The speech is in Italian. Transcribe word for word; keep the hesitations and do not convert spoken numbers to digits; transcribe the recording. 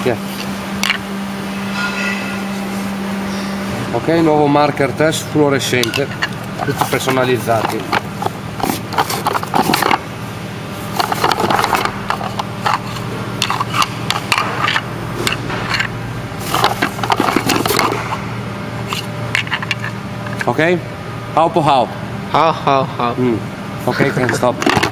Yeah. Ok, nuovo marker test fluorescente, tutti personalizzati. Ok? Hou po hou. Hou, hou, hou. Mm. Ok, can stop.